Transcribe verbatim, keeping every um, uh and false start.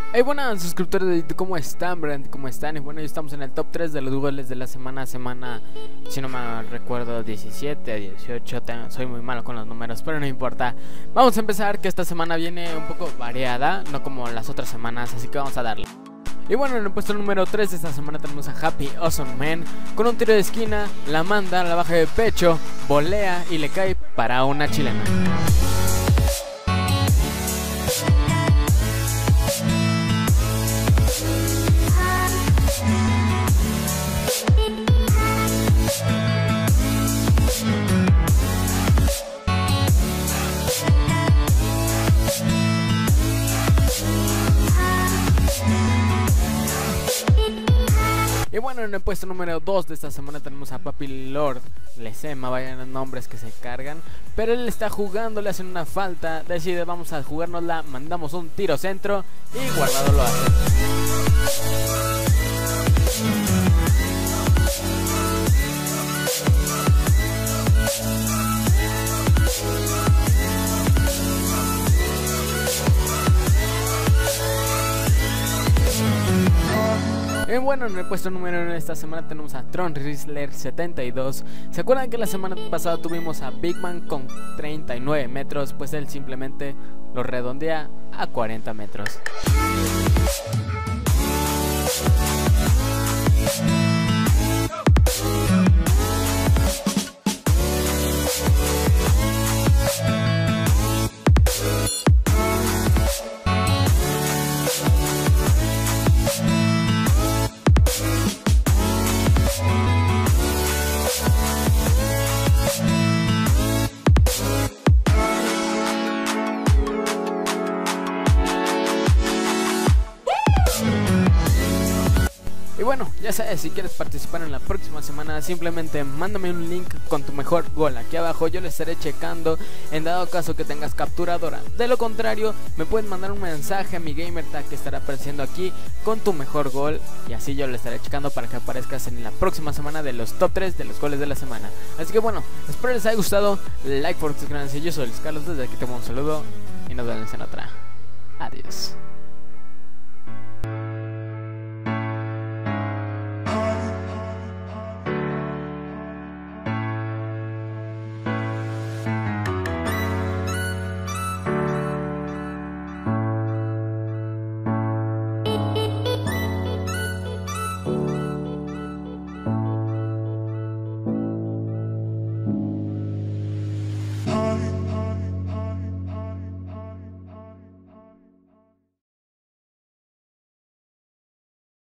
Hey, buenas suscriptores de YouTube, ¿cómo están, Brand? ¿Cómo están? Y bueno, ya estamos en el top tres de los goles de la semana, semana, si no me recuerdo, diecisiete, dieciocho, soy muy malo con los números, pero no importa. Vamos a empezar, que esta semana viene un poco variada, no como las otras semanas, así que vamos a darle. Y bueno, en el puesto número tres de esta semana tenemos a Happy Awesome Man. Con un tiro de esquina, la manda, la baja de pecho, volea y le cae para una chilena. Y bueno, en el puesto número dos de esta semana tenemos a Papi Lord Lezema, vayan los nombres que se cargan. Pero él está jugando, le hacen una falta, decide vamos a jugárnosla, mandamos un tiro centro y Guardado lo hace. Y bueno, en el puesto número uno de esta semana tenemos a Tron Rizzler setenta y dos. ¿Se acuerdan que la semana pasada tuvimos a Big Man con treinta y nueve metros? Pues él simplemente lo redondea a cuarenta metros. Y bueno, ya sabes, si quieres participar en la próxima semana, simplemente mándame un link con tu mejor gol aquí abajo, yo lo estaré checando en dado caso que tengas capturadora. De lo contrario, me pueden mandar un mensaje a mi gamertag que estará apareciendo aquí con tu mejor gol y así yo lo estaré checando para que aparezcas en la próxima semana de los top tres de los goles de la semana. Así que bueno, espero les haya gustado, like por suscribirse, yo soy Luis Carlos, desde aquí te mando un saludo y nos vemos en otra. Adiós.